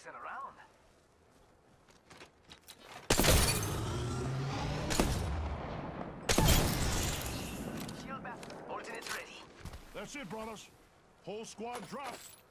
messing around. Shield back. Ultimate's ready. That's it, brothers. Whole squad dropped.